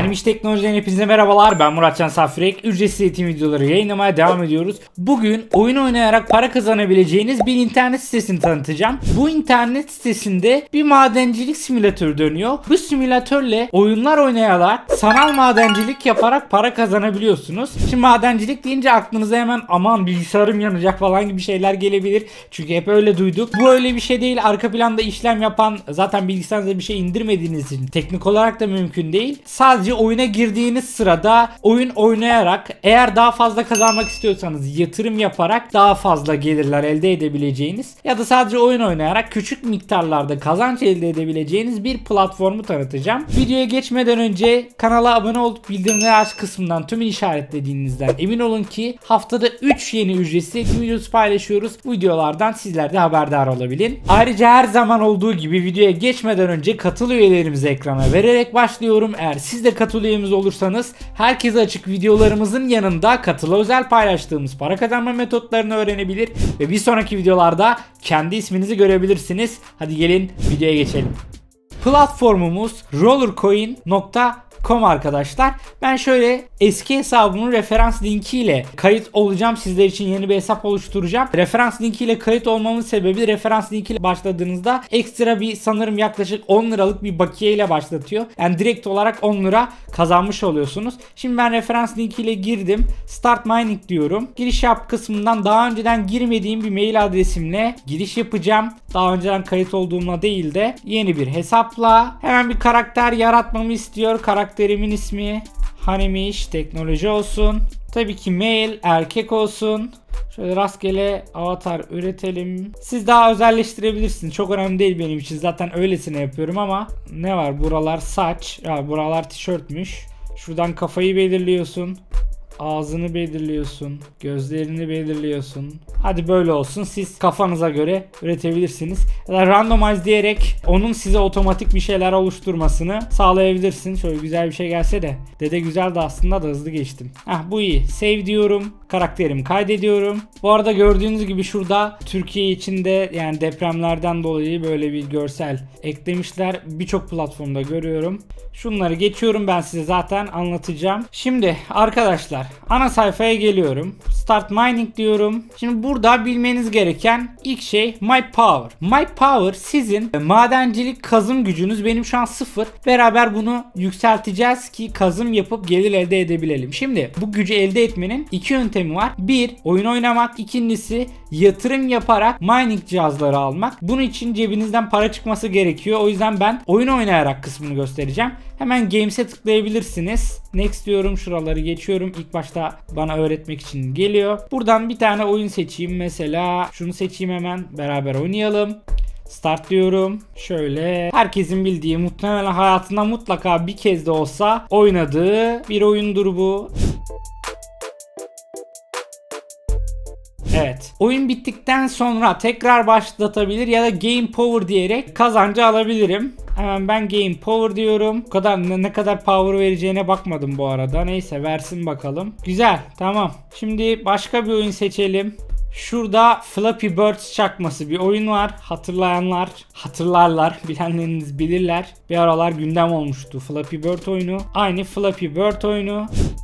Gelmiş teknolojiden hepinize merhabalar. Ben Muratcan Safirek. Ücretsiz eğitim videoları yayınlamaya devam ediyoruz. Bugün oyun oynayarak para kazanabileceğiniz bir internet sitesini tanıtacağım. Bu internet sitesinde bir madencilik simülatörü dönüyor. Bu simülatörle oyunlar oynayarak sanal madencilik yaparak para kazanabiliyorsunuz. Şimdi madencilik deyince aklınıza hemen aman bilgisayarım yanacak falan gibi şeyler gelebilir. Çünkü hep öyle duyduk. Bu öyle bir şey değil. Arka planda işlem yapan, zaten bilgisayarınıza bir şey indirmediğiniz için teknik olarak da mümkün değil. Sadece oyuna girdiğiniz sırada oyun oynayarak, eğer daha fazla kazanmak istiyorsanız yatırım yaparak daha fazla gelirler elde edebileceğiniz ya da sadece oyun oynayarak küçük miktarlarda kazanç elde edebileceğiniz bir platformu tanıtacağım. Videoya geçmeden önce kanala abone olup bildirimleri aç kısmından tümünü işaretlediğinizden emin olun ki haftada 3 yeni ücretsiz eğitim videosu paylaşıyoruz. Bu videolardan sizler de haberdar olabilin. Ayrıca her zaman olduğu gibi videoya geçmeden önce katıl üyelerimizi ekrana vererek başlıyorum. Eğer siz de katıl üyemiz olursanız herkese açık videolarımızın yanında katıla özel paylaştığımız para kazanma metotlarını öğrenebilir ve bir sonraki videolarda kendi isminizi görebilirsiniz. Hadi gelin videoya geçelim. Platformumuz rollercoin.com arkadaşlar. Ben şöyle eski hesabımın referans linkiyle kayıt olacağım. Sizler için yeni bir hesap oluşturacağım. Referans linkiyle kayıt olmamın sebebi, referans linkiyle başladığınızda ekstra bir sanırım yaklaşık 10 liralık bir bakiye ile başlatıyor. Yani direkt olarak 10 lira kazanmış oluyorsunuz. Şimdi ben referans linkiyle girdim. Start mining diyorum. Giriş yap kısmından daha önceden girmediğim bir mail adresimle giriş yapacağım. Daha önceden kayıt olduğumla değil de yeni bir hesapla. Hemen bir karakter yaratmamı istiyor. Karakterimin ismi Hanimiş, teknoloji olsun. Tabii ki mail erkek olsun. Şöyle rastgele avatar üretelim. Siz daha özelleştirebilirsiniz. Çok önemli değil benim için. Zaten öylesine yapıyorum ama ne var? Buralar saç. Ya buralar tişörtmüş. Şuradan kafayı belirliyorsun. Ağzını belirliyorsun. Gözlerini belirliyorsun. Hadi böyle olsun. Siz kafanıza göre üretebilirsiniz. Ya da randomize diyerek onun size otomatik bir şeyler oluşturmasını sağlayabilirsin. Şöyle güzel bir şey gelse de. Dede güzel de aslında da hızlı geçtim. Bu iyi. Save diyorum. Karakterimi kaydediyorum. Bu arada gördüğünüz gibi şurada Türkiye içinde yani depremlerden dolayı böyle bir görsel eklemişler. Birçok platformda görüyorum. Şunları geçiyorum, ben size zaten anlatacağım. Şimdi arkadaşlar ana sayfaya geliyorum. Start mining diyorum. Şimdi burada bilmeniz gereken ilk şey My Power. My Power sizin madencilik kazım gücünüz. Benim şu an 0. Beraber bunu yükselteceğiz ki kazım yapıp gelir elde edebilelim. Şimdi bu gücü elde etmenin iki yöntemi var. Bir, oyun oynamak. İkincisi yatırım yaparak mining cihazları almak. Bunun için cebinizden para çıkması gerekiyor. O yüzden ben oyun oynayarak kısmını göstereceğim. Hemen Games'e tıklayabilirsiniz. Next diyorum, şuraları geçiyorum. İlk başta bana öğretmek için geliyor. Buradan bir tane oyun seçeyim. Mesela şunu seçeyim, hemen beraber oynayalım. Start diyorum. Şöyle herkesin bildiği, muhtemelen hayatında mutlaka bir kez de olsa oynadığı bir oyundur bu. Evet. Oyun bittikten sonra tekrar başlatabilir ya da Game Power diyerek kazancı alabilirim. Hemen ben Game Power diyorum. Bu kadar ne kadar power vereceğine bakmadım bu arada. Neyse versin bakalım. Güzel, tamam. Şimdi başka bir oyun seçelim. Şurada Flappy Birds çakması bir oyun var. Hatırlayanlar hatırlarlar. Bilenleriniz bilirler. Bir aralar gündem olmuştu Flappy Bird oyunu. Aynı Flappy Bird oyunu.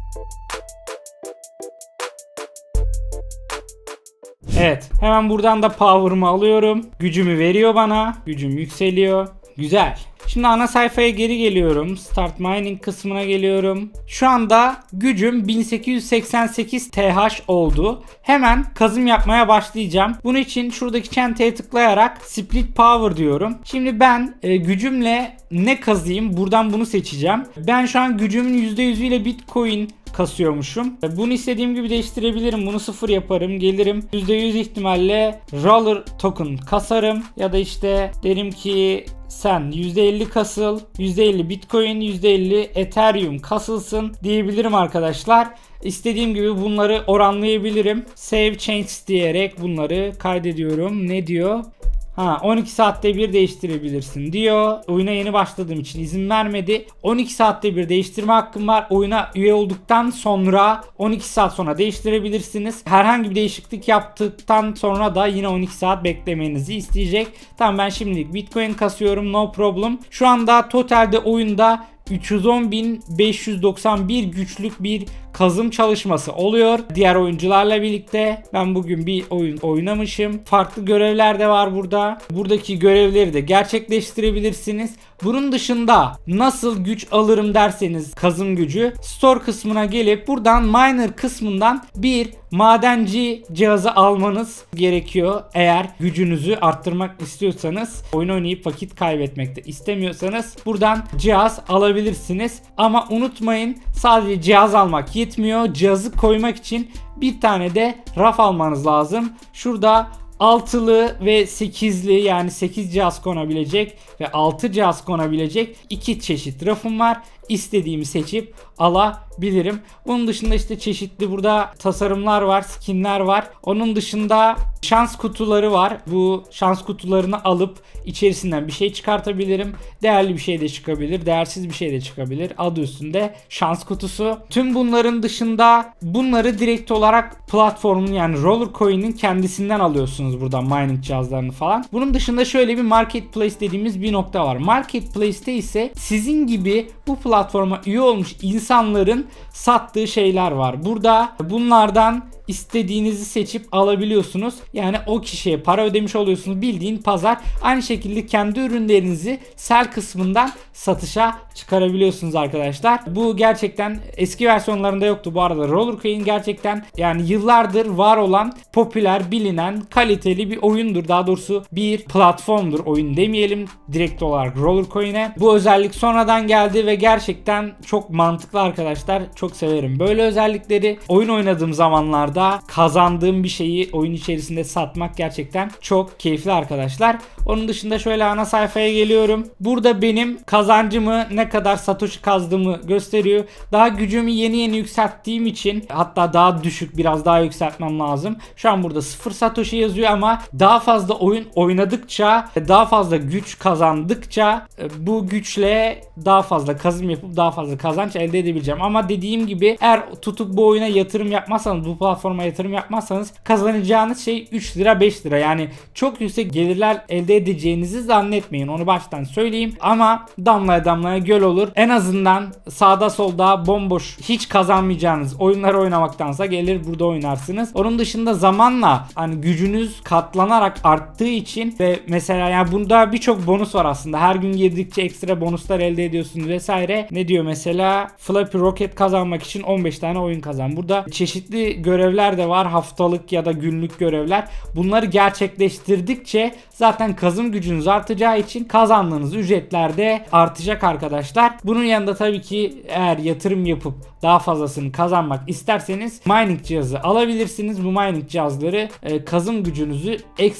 Evet, hemen buradan da power'ımı alıyorum. Gücümü veriyor bana. Gücüm yükseliyor. Güzel. Şimdi ana sayfaya geri geliyorum. Start mining kısmına geliyorum. Şu anda gücüm 1888 TH oldu. Hemen kazım yapmaya başlayacağım. Bunun için şuradaki çenteye tıklayarak split power diyorum. Şimdi ben gücümle ne kazıyım? Buradan bunu seçeceğim. Ben şu an gücümün %100 ile Bitcoin kasıyormuşum. Bunu istediğim gibi değiştirebilirim. Bunu 0 yaparım. Gelirim %100 ihtimalle roller token kasarım. Ya da işte derim ki sen %50 kasıl, %50 Bitcoin, %50 Ethereum kasılsın diyebilirim arkadaşlar. İstediğim gibi bunları oranlayabilirim. Save changes diyerek bunları kaydediyorum. Ne diyor? 12 saatte bir değiştirebilirsin diyor. Oyuna yeni başladığım için izin vermedi. 12 saatte bir değiştirme hakkım var. Oyuna üye olduktan sonra 12 saat sonra değiştirebilirsiniz. Herhangi bir değişiklik yaptıktan sonra da yine 12 saat beklemenizi isteyecek. Tamam, ben şimdilik Bitcoin kasıyorum, no problem. Şu anda totalde oyunda 310.591 güçlük bir kazım çalışması oluyor. Diğer oyuncularla birlikte ben bugün bir oyun oynamışım. Farklı görevler de var burada. Buradaki görevleri de gerçekleştirebilirsiniz. Bunun dışında nasıl güç alırım derseniz kazım gücü, store kısmına gelip buradan miner kısmından bir madenci cihazı almanız gerekiyor. Eğer gücünüzü arttırmak istiyorsanız, oyun oynayıp vakit kaybetmek de istemiyorsanız buradan cihaz alabilirsiniz. Ama unutmayın, sadece cihaz almak yetmiyor. Cihazı koymak için bir tane de raf almanız lazım. Şurada 6'lı ve 8'li, yani 8 cihaz konabilecek ve 6 cihaz konabilecek iki çeşit rafım var. İstediğimi seçip alabilirim. Bunun dışında işte çeşitli burada tasarımlar var, skinler var. Onun dışında şans kutuları var. Bu şans kutularını alıp içerisinden bir şey çıkartabilirim. Değerli bir şey de çıkabilir, değersiz bir şey de çıkabilir. Adı üstünde şans kutusu. Tüm bunların dışında bunları direkt olarak platformun, yani Rollercoin'in kendisinden alıyorsunuz buradan mining cihazlarını falan. Bunun dışında şöyle bir marketplace dediğimiz bir nokta var. Marketplace'te ise sizin gibi bu platforma üye olmuş insanların sattığı şeyler var. Burada bunlardan istediğinizi seçip alabiliyorsunuz. Yani o kişiye para ödemiş oluyorsunuz. Bildiğin pazar. Aynı şekilde kendi ürünlerinizi sell kısmından satışa çıkarabiliyorsunuz arkadaşlar. Bu gerçekten eski versiyonlarında yoktu bu arada. Rollercoin gerçekten yani yıllardır var olan, popüler, bilinen, kaliteli bir oyundur. Daha doğrusu bir platformdur. Oyun demeyelim direkt olarak Rollercoin'e. Bu özellik sonradan geldi ve gerçekten çok mantıklı arkadaşlar. Çok severim böyle özellikleri. Oyun oynadığım zamanlarda kazandığım bir şeyi oyun içerisinde satmak gerçekten çok keyifli arkadaşlar. Onun dışında şöyle ana sayfaya geliyorum. Burada benim kazancımı, ne kadar satoshi kazdığımı gösteriyor. Daha gücümü yeni yükselttiğim için, hatta daha düşük, biraz daha yükseltmem lazım. Şu an burada 0 satoshi yazıyor ama daha fazla oyun oynadıkça, daha fazla güç kazandıkça bu güçle daha fazla kazım yapıp daha fazla kazanç elde edebileceğim. Ama dediğim gibi eğer tutup bu oyuna yatırım yapmazsanız, bu platforma yatırım yapmazsanız kazanacağınız şey 3 lira 5 lira. Yani çok yüksek gelirler elde edeceğinizi zannetmeyin. Onu baştan söyleyeyim. Ama damlaya damlaya göl olur. En azından sağda solda bomboş hiç kazanmayacağınız oyunları oynamaktansa gelir burada oynarsınız. Onun dışında zamanla hani gücünüz katlanarak arttığı için ve mesela yani bunda birçok bonus var aslında. Her gün girdikçe ekstra bonuslar elde ediyorsunuz vesaire. Ne diyor mesela? Flappy Rocket kazanmak için 15 tane oyun kazan. Burada çeşitli görevler de var. Haftalık ya da günlük görevler. Bunları gerçekleştirdikçe zaten kazım gücünüz artacağı için kazandığınız ücretler de artacak arkadaşlar. Bunun yanında tabii ki eğer yatırım yapıp daha fazlasını kazanmak isterseniz mining cihazı alabilirsiniz. Bu mining cihazları kazım gücünüzü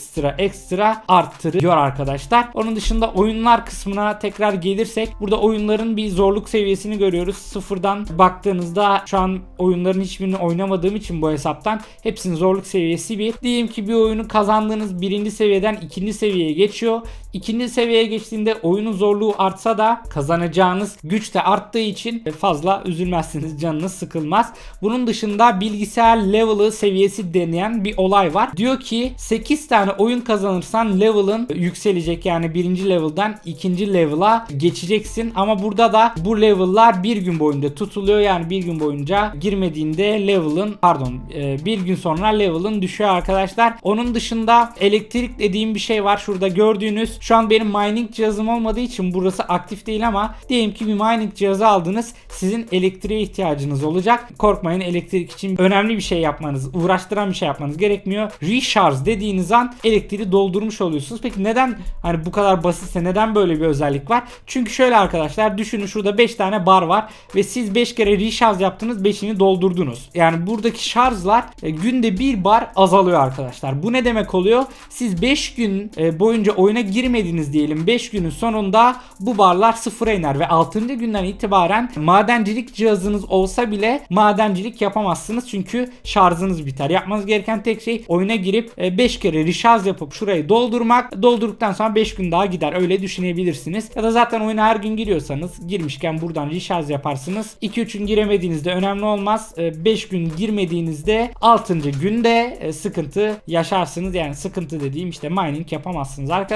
ekstra arttırıyor arkadaşlar. Onun dışında oyunlar kısmına tekrar gelirsek, burada oyunların bir zorluk seviyesini görüyoruz. Sıfırdan baktığınızda şu an oyunların hiçbirini oynamadığım için bu hesaptan hepsinin zorluk seviyesi 1. Diyelim ki bir oyunu kazandığınız birinci seviyeden ikinci seviyeye geçiyor. İkinci seviyeye geçtiğinde oyunun zorluğu artsa da kazanacağınız güç de arttığı için fazla üzülmezsiniz, canınız sıkılmaz. Bunun dışında bilgisayar level'ı seviyesi deneyen bir olay var. Diyor ki 8 tane oyun kazanırsan level'ın yükselecek, yani birinci level'dan ikinci level'a geçeceksin. Ama burada da bu level'lar bir gün boyunca tutuluyor, yani bir gün boyunca girmediğinde level'ın bir gün sonra level'ın düşüyor arkadaşlar. Onun dışında elektrik dediğim bir şey var. Şurada gördüğünüz, şu an benim mining cihazım olmadığı için burası aktif değil ama diyelim ki bir mining cihazı aldınız. Sizin elektriğe ihtiyacınız olacak. Korkmayın, elektrik için önemli bir şey yapmanız, uğraştıran bir şey yapmanız gerekmiyor. Recharge dediğiniz an elektriği doldurmuş oluyorsunuz. Peki neden hani bu kadar basitse neden böyle bir özellik var? Çünkü şöyle arkadaşlar, düşünün, şurada 5 tane bar var ve siz 5 kere recharge yaptınız, 5'ini doldurdunuz. Yani buradaki şarjlar günde 1 bar azalıyor arkadaşlar. Bu ne demek oluyor? Siz 5 gün boyunca oyuna girmediniz diyelim. 5 günün sonunda bu barlar sıfıra iner ve 6. günden itibaren madencilik cihazınız olsa bile madencilik yapamazsınız. Çünkü şarjınız biter. Yapmanız gereken tek şey oyuna girip 5 kere recharge yapıp şurayı doldurmak. Doldurduktan sonra 5 gün daha gider. Öyle düşünebilirsiniz. Ya da zaten oyuna her gün giriyorsanız girmişken buradan recharge yaparsınız. 2-3 gün giremediğinizde önemli olmaz. 5 gün girmediğinizde 6. günde sıkıntı yaşarsınız. Yani sıkıntı dediğim işte mining yapamazsınız arkadaşlar.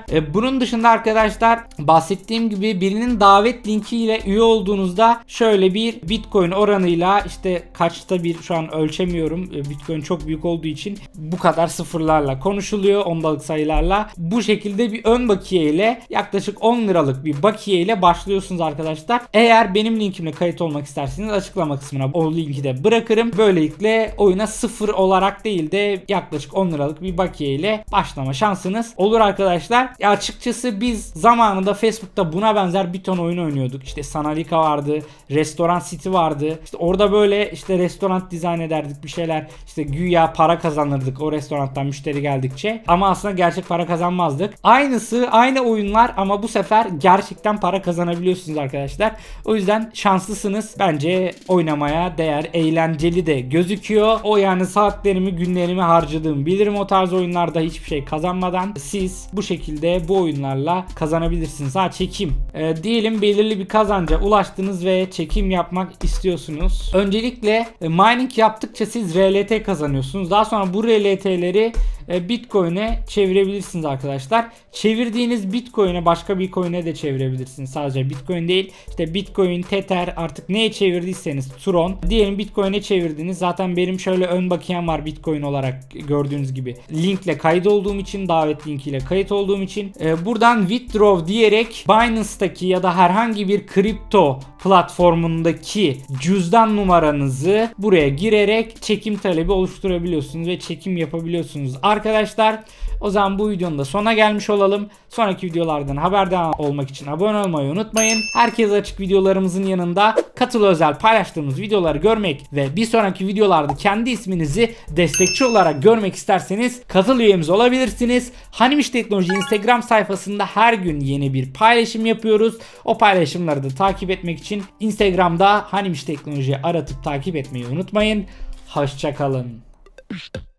Bunun dışında arkadaşlar bahsettiğim gibi birinin davet linkiyle üye olduğunuzda şöyle bir Bitcoin oranıyla, işte kaçta bir şu an ölçemiyorum. Bitcoin çok büyük olduğu için bu kadar sıfırlarla konuşuluyor, ondalık sayılarla. Bu şekilde bir ön bakiye ile yaklaşık 10 liralık bir bakiye ile başlıyorsunuz arkadaşlar. Eğer benim linkimle kayıt olmak isterseniz açıklama kısmına o linki de bırakırım. Böylelikle oyuna sıfır olarak değil de yaklaşık 10 liralık bir bakiye ile başlama şansınız olur arkadaşlar. Açıkçası biz zamanında Facebook'ta buna benzer bir ton oyun oynuyorduk. İşte Sanalika vardı, Restoran City vardı. İşte orada böyle işte restoran dizayn ederdik, bir şeyler. İşte güya para kazanırdık o restorandan müşteri geldikçe. Ama aslında gerçek para kazanmazdık. Aynısı, aynı oyunlar ama bu sefer gerçekten para kazanabiliyorsunuz arkadaşlar. O yüzden şanslısınız. Bence oynamaya değer, eğlenceli de gözüküyor. O yani saatlerimi, günlerimi harcadığımı bilirim o tarz oyunlarda hiçbir şey kazanmadan. Siz bu şekilde bu oyunlarla kazanabilirsiniz. Çekim. Diyelim belirli bir kazanca ulaştınız ve çekim yapmak istiyorsunuz. Öncelikle mining yaptıkça siz RLT kazanıyorsunuz. Daha sonra bu RLT'leri Bitcoin'e çevirebilirsiniz arkadaşlar. Çevirdiğiniz Bitcoin'e başka bir coin'e de çevirebilirsiniz. Sadece Bitcoin değil. İşte Bitcoin, Tether, artık neye çevirdiyseniz, Tron. Diyelim Bitcoin'e çevirdiniz. Zaten benim şöyle ön bakiyem var Bitcoin olarak, gördüğünüz gibi. Linkle kayıt olduğum için, davet linkiyle kayıt olduğum için buradan withdraw diyerek Binance'daki ya da herhangi bir kripto platformundaki cüzdan numaranızı buraya girerek çekim talebi oluşturabiliyorsunuz ve çekim yapabiliyorsunuz arkadaşlar. O zaman bu videonun da sonuna gelmiş olalım. Sonraki videolardan haberdar olmak için abone olmayı unutmayın. Herkese açık videolarımızın yanında katıl özel paylaştığımız videoları görmek ve bir sonraki videolarda kendi isminizi destekçi olarak görmek isterseniz katıl üyemiz olabilirsiniz. Hanimiş Teknoloji Instagram sayfasında her gün yeni bir paylaşım yapıyoruz. O paylaşımları da takip etmek için Instagram'da Hanimiş Teknoloji'yi aratıp takip etmeyi unutmayın. Hoşça kalın.